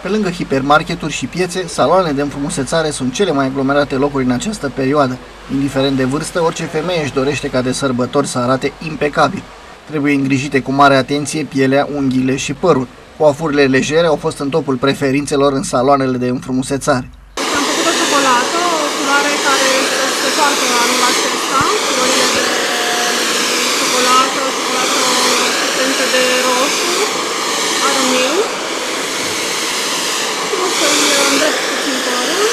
Pe lângă hipermarketuri și piețe, saloanele de înfrumusețare sunt cele mai aglomerate locuri în această perioadă. Indiferent de vârstă, orice femeie își dorește ca de sărbători să arate impecabil. Trebuie îngrijite cu mare atenție pielea, unghiile și părul. Coafurile legere au fost în topul preferințelor în saloanele de înfrumusețare. Am făcut o ciocolată, o culoare care se poartă anul acesta, culorile de ciocolată putentă de roșu, arămiu. O să-i îndrept puțin părul,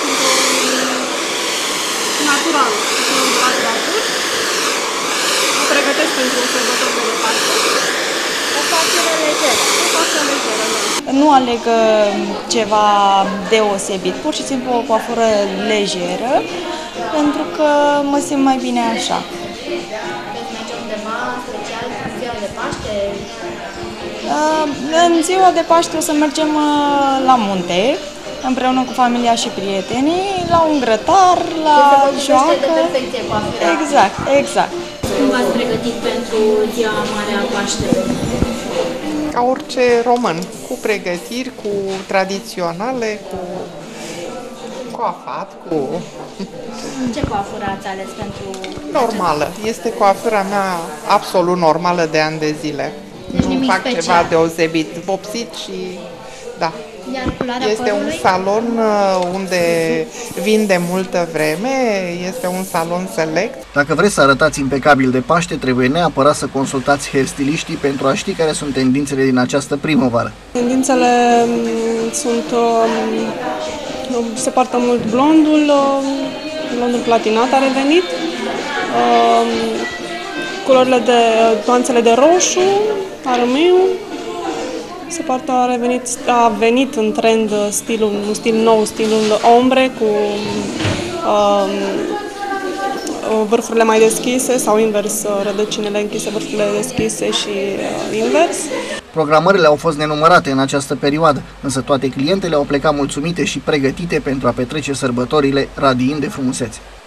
natural, și nu îndrept atât. O pregătesc pentru sărbătorile de Paște. O facere lejeră. O facere lejeră, da. Nu aleg ceva deosebit, pur și simplu o coafură lejeră, pentru că mă simt mai bine așa. Veți merge undeva special în ziua de Paște? În ziua de Paște o să mergem la munte, împreună cu familia și prietenii, la un grătar, la joacă. De perfecție coafura. Exact, exact. Cum v-ați pregătit pentru ziua mare a Paștelor? Ca orice român, cu pregătiri, cu tradiționale, cu coafat, cu... Ce coafură ați ales pentru... Normală. Este coafura mea absolut normală de ani de zile. Deci nu fac special. ceva deosebit, vopsit și... da. Iar culoarea Este părului? un salon unde vin de multă vreme, este un salon select. Dacă vreți să arătați impecabil de Paște, trebuie neapărat să consultați hairstyliștii pentru a ști care sunt tendințele din această primăvară. Tendințele sunt, se poartă mult blondul, blondul platinat a revenit, culorile de nuanțele de roșu, arămiu, se poartă, a venit în trend un stil nou, stilul ombre cu vârfurile mai deschise sau invers, rădăcinile închise, vârfurile deschise și invers. Programările au fost nenumărate în această perioadă, însă toate clientele au plecat mulțumite și pregătite pentru a petrece sărbătorile radiind de frumusețe.